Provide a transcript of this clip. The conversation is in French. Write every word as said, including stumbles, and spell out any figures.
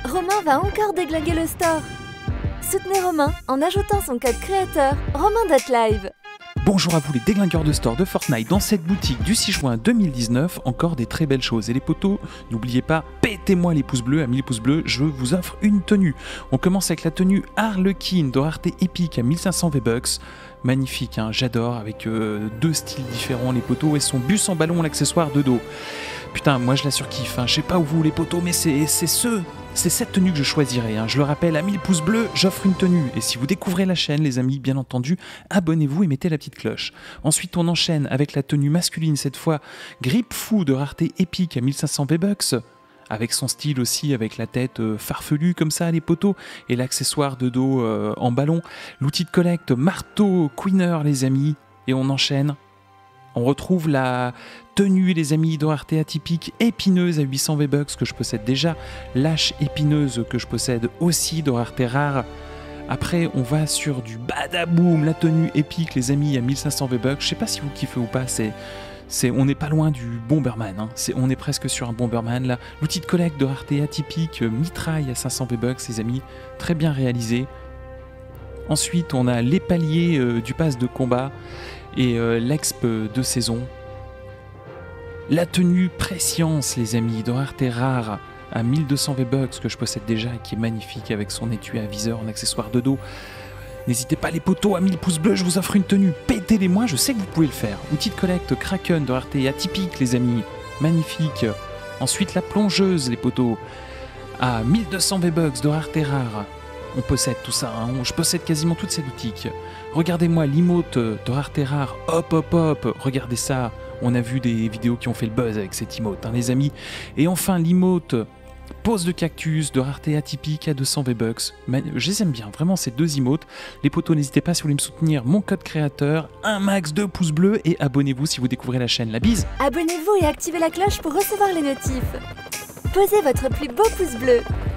Romain va encore déglinguer le store. Soutenez Romain en ajoutant son code créateur romain.live. Bonjour à vous les déglingueurs de store de Fortnite. Dans cette boutique du six juin deux mille dix-neuf, encore des très belles choses. Et les potos, n'oubliez pas, pétez-moi les pouces bleus. À mille pouces bleus, je vous offre une tenue. On commence avec la tenue Harlequin de rareté épique à mille cinq cents V-Bucks. Magnifique, hein, j'adore, avec euh, deux styles différents les potos et son bus en ballon, l'accessoire de dos. Putain, moi je la surkiffe, hein. Je sais pas où vous les potos, mais c'est ce, c'est cette tenue que je choisirai, hein. Je le rappelle, à mille pouces bleus, j'offre une tenue. Et si vous découvrez la chaîne, les amis, bien entendu, abonnez-vous et mettez la petite cloche. Ensuite, on enchaîne avec la tenue masculine, cette fois Grip Fou de rareté épique à mille cinq cents V-Bucks. Avec son style aussi, avec la tête euh, farfelue comme ça, les poteaux, et l'accessoire de dos euh, en ballon. L'outil de collecte, marteau, Queener, les amis. Et on enchaîne. On retrouve la tenue, les amis, de rareté atypique, épineuse à huit cents V-Bucks que je possède déjà. Lâche épineuse que je possède aussi, de rareté rare. Après, on va sur du badaboom, la tenue épique, les amis, à mille cinq cents V-Bucks. Je sais pas si vous kiffez ou pas, c'est... C'est, on n'est pas loin du Bomberman, hein. C'est, on est presque sur un Bomberman là. L'outil de collecte de rareté atypique, euh, mitraille à cinq cents V-Bucks, les amis, très bien réalisé. Ensuite, on a les paliers euh, du pass de combat et euh, l'exp de saison. La tenue Prescience, les amis, de rareté rare à mille deux cents V-Bucks que je possède déjà et qui est magnifique avec son étui à viseur en accessoire de dos. N'hésitez pas les potos, à mille pouces bleus, je vous offre une tenue. Pétez-les-moi, je sais que vous pouvez le faire. Outil de collecte Kraken de rareté atypique, les amis. Magnifique. Ensuite, la plongeuse, les potos. À mille deux cents V-Bucks de rareté rare. On possède tout ça, hein. Je possède quasiment toutes ces boutiques. Regardez-moi l'emote de rareté rare. Hop, hop, hop. Regardez ça. On a vu des vidéos qui ont fait le buzz avec cette emote, hein, les amis. Et enfin, l'emote pose de cactus de rareté atypique à deux cents V-Bucks. Je les aime bien, vraiment ces deux emotes. Les potos, n'hésitez pas si vous voulez me soutenir, mon code créateur, un max de pouces bleus et abonnez-vous si vous découvrez la chaîne. La bise. Abonnez-vous et activez la cloche pour recevoir les notifs. Posez votre plus beau pouce bleu.